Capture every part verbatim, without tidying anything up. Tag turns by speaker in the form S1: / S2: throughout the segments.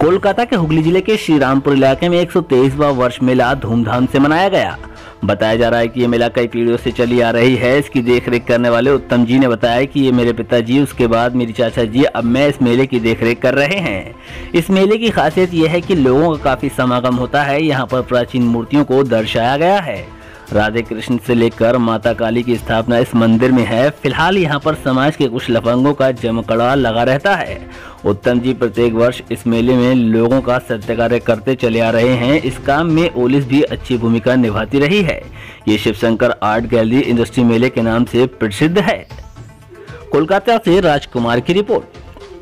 S1: कोलकाता के हुगली जिले के श्री रामपुर इलाके में एक सौ तेईसवां वर्ष मेला धूमधाम से मनाया गया। बताया जा रहा है कि ये मेला कई पीढ़ियों से चली आ रही है। इसकी देखरेख करने वाले उत्तम जी ने बताया कि ये मेरे पिताजी, उसके बाद मेरी चाचा जी, अब मैं इस मेले की देखरेख कर रहे हैं। इस मेले की खासियत यह है कि लोगों का काफी समागम होता है। यहाँ पर प्राचीन मूर्तियों को दर्शाया गया है। राधे कृष्ण से लेकर माता काली की स्थापना इस मंदिर में है। फिलहाल यहाँ पर समाज के कुछ लफंगों का जमकड़ा लगा रहता है। उत्तम जी प्रत्येक वर्ष इस मेले में लोगों का सत्कार करते चले आ रहे हैं। इस काम में ओलिस भी अच्छी भूमिका निभाती रही है। ये Shiv Shankar art gallery industry मेले के नाम से प्रसिद्ध है। कोलकाता से राजकुमार की रिपोर्ट।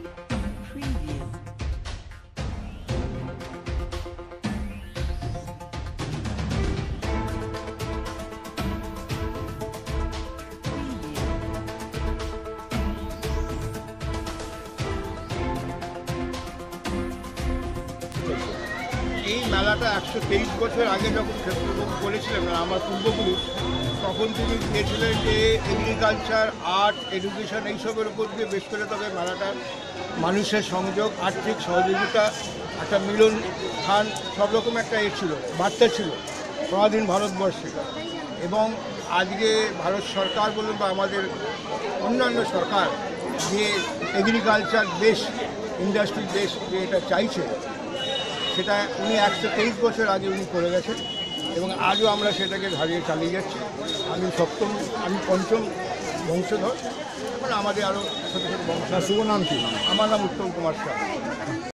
S2: এই মেলাটা একশো তেইশ বছর আগে যখন ক্ষেত্রবাবু বলেছিলেন আমার পূর্বপুরুষ, তখন তিনি চেয়েছিলেন যে এগ্রিকালচার, আর্ট, এডুকেশন এইসবের উপর দিয়ে বেশ করে তবে মেলাটা মানুষের সংযোগ, আর্থিক সহযোগিতা, একটা মিলন স্থান, সব রকম একটা এ ছিল, বার্তা ছিল স্বাধীন ভারতবর্ষে। এবং আজকে ভারত সরকার বলুন বা আমাদের অন্যান্য সরকার যে এগ্রিকালচার দেশ, ইন্ডাস্ট্রি দেশ যে এটা চাইছে, সেটা উনি একশো তেইশ বছর আগে উনি করে গেছেন এবং আজও আমরা সেটাকে ধারিয়ে চালিয়ে যাচ্ছি। আমি সপ্তম, আমি পঞ্চম বংশধর, মানে আমাদের আরও ছোটো ছোটো বংশ। শুভ নাম কি? আমার নাম উত্তম কুমার শাহ।